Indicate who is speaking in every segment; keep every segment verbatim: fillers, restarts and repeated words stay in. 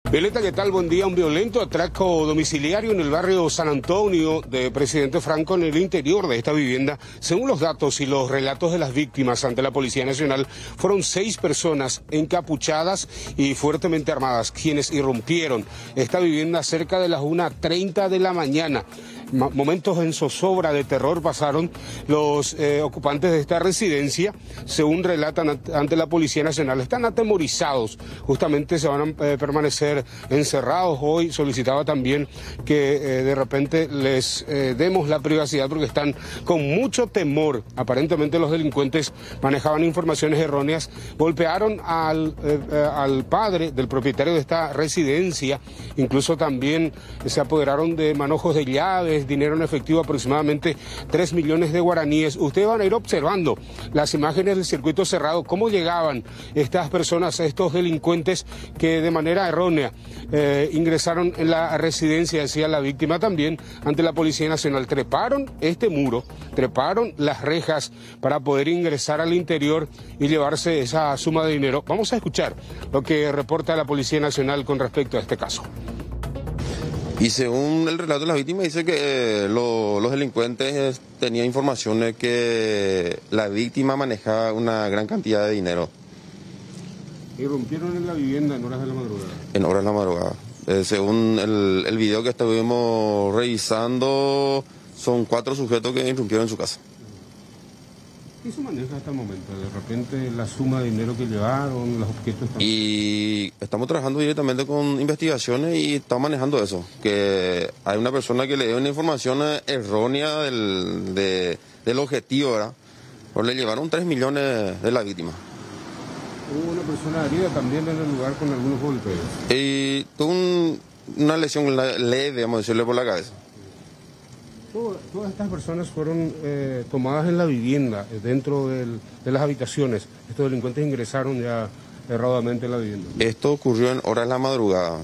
Speaker 1: Violeta, ¿qué tal? Buen día. Un violento atraco domiciliario en el barrio San Antonio de Presidente Franco, en el interior de esta vivienda. Según los datos y los relatos de las víctimas ante la Policía Nacional, fueron seis personas encapuchadas y fuertemente armadas quienes irrumpieron esta vivienda cerca de las una treinta de la mañana. Momentos en zozobra de terror pasaron los eh, ocupantes de esta residencia, según relatan ante la Policía Nacional. Están atemorizados, justamente se van a eh, permanecer encerrados. Hoy solicitaba también que eh, de repente les eh, demos la privacidad porque están con mucho temor. Aparentemente los delincuentes manejaban informaciones erróneas, golpearon al, eh, eh, al padre del propietario de esta residencia, incluso también se apoderaron de manojos de llaves, dinero en efectivo, aproximadamente tres millones de guaraníes. Ustedes van a ir observando las imágenes del circuito cerrado, cómo llegaban estas personas, estos delincuentes que de manera errónea eh, ingresaron en la residencia, decía la víctima también, ante la Policía Nacional. Treparon este muro, treparon las rejas para poder ingresar al interior y llevarse esa suma de dinero. Vamos a escuchar lo que reporta la Policía Nacional con respecto a este caso.
Speaker 2: Y según el relato de las víctimas, dice que eh, lo, los delincuentes tenían información de que la víctima manejaba una gran cantidad de dinero.
Speaker 1: Irrumpieron en la vivienda en horas de la madrugada.
Speaker 2: En horas de la madrugada. Eh, según el, el video que estuvimos revisando, son cuatro sujetos que irrumpieron en su casa.
Speaker 1: ¿Qué se maneja hasta el momento? De repente la suma de dinero que llevaron, los objetos... Están...
Speaker 2: Y estamos trabajando directamente con investigaciones y estamos manejando eso, que hay una persona que le dio una información errónea del, de, del objetivo, ¿verdad? Pero le llevaron tres millones de la víctima.
Speaker 1: Hubo una persona herida también en el lugar con algunos golpes.
Speaker 2: Y tuvo un, una lesión leve, vamos a decirle, por la cabeza.
Speaker 1: Todas estas personas fueron eh, tomadas en la vivienda, dentro del, de las habitaciones. Estos delincuentes ingresaron ya erradamente en la vivienda.
Speaker 2: Esto ocurrió en horas de la madrugada.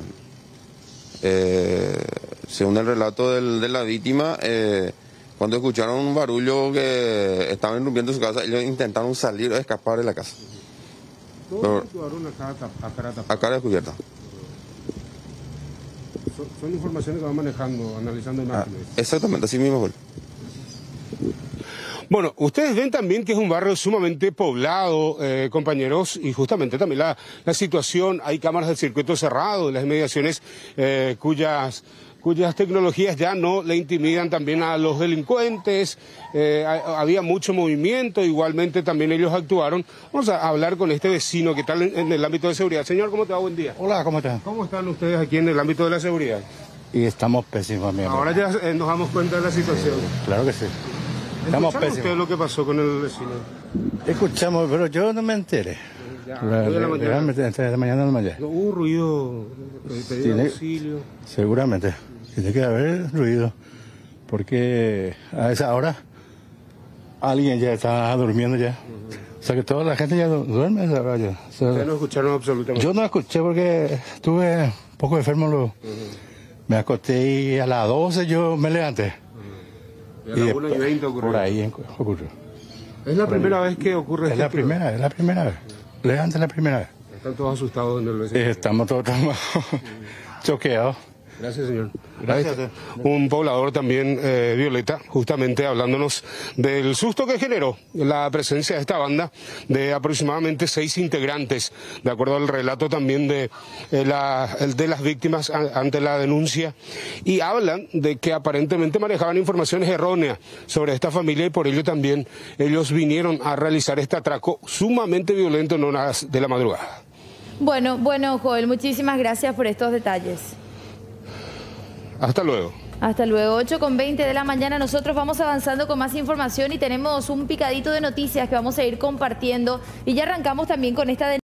Speaker 2: Eh, según el relato del, de la víctima, eh, cuando escucharon un barullo que estaban irrumpiendo su casa, ellos intentaron salir o escapar de la casa.
Speaker 1: Todos actuaron a cara, a cara tapada.
Speaker 2: A cara descubierta.
Speaker 1: Son, son informaciones que van manejando, analizando imágenes.
Speaker 2: Ah, exactamente, así mismo fue.
Speaker 1: Bueno, ustedes ven también que es un barrio sumamente poblado, eh, compañeros, y justamente también la, la situación, hay cámaras del circuito cerrado, de las inmediaciones eh, cuyas... cuyas tecnologías ya no le intimidan también a los delincuentes. Eh, había mucho movimiento, igualmente también ellos actuaron. Vamos a hablar con este vecino, ¿qué tal en, en el ámbito de seguridad? Señor, ¿cómo te va? Buen día.
Speaker 3: Hola, ¿cómo están?
Speaker 1: ¿Cómo están ustedes aquí en el ámbito de la seguridad?
Speaker 3: Y estamos pésimos, mi amigo.
Speaker 1: Ahora ya eh, nos damos cuenta de la situación.
Speaker 3: Claro que sí. Estamos pésimos.
Speaker 1: ¿Usted lo que pasó con el vecino?
Speaker 3: Escuchamos, pero yo no me enteré.
Speaker 1: Ya,
Speaker 3: La,
Speaker 1: de la mañana.
Speaker 3: Realmente, entre la mañana a la mañana.
Speaker 1: ¿Hubo ruido, pedido de auxilio?
Speaker 3: Seguramente. Tiene que haber ruido, porque a esa hora alguien ya está durmiendo ya. Uh-huh. O sea que toda la gente ya duerme a esa hora ya. O sea,
Speaker 1: ¿ustedes no escucharon absolutamente?
Speaker 3: Yo no escuché porque estuve un poco enfermo. Lo, uh-huh. Me acosté y a las doce yo me levanté.
Speaker 1: Uh-huh. Y a las y una y veinte ocurrió.
Speaker 3: Por ahí ocurrió.
Speaker 1: ¿Es la por primera ahí. vez que ocurre
Speaker 3: es
Speaker 1: esto?
Speaker 3: Es la primera, es la primera vez. Uh-huh. Levanté la primera vez.
Speaker 1: ¿Están todos asustados en el vecindario?
Speaker 3: Estamos todos uh-huh. choqueados.
Speaker 1: Gracias, señor.
Speaker 3: Gracias.
Speaker 1: Un poblador también, eh, Violeta, justamente hablándonos del susto que generó la presencia de esta banda de aproximadamente seis integrantes, de acuerdo al relato también de, eh, la, de las víctimas a, ante la denuncia, y hablan de que aparentemente manejaban informaciones erróneas sobre esta familia y por ello también ellos vinieron a realizar este atraco sumamente violento en horas de la madrugada.
Speaker 4: Bueno, bueno, Joel, muchísimas gracias por estos detalles.
Speaker 1: Hasta luego.
Speaker 4: Hasta luego, ocho con veinte de la mañana. Nosotros vamos avanzando con más información y tenemos un picadito de noticias que vamos a ir compartiendo. Y ya arrancamos también con esta denuncia.